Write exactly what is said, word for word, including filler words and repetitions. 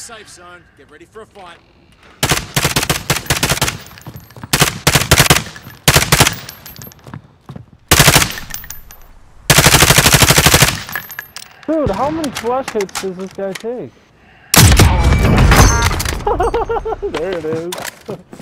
safe zone. Get ready for a fight. Dude, how many flash hits does this guy take? There it is.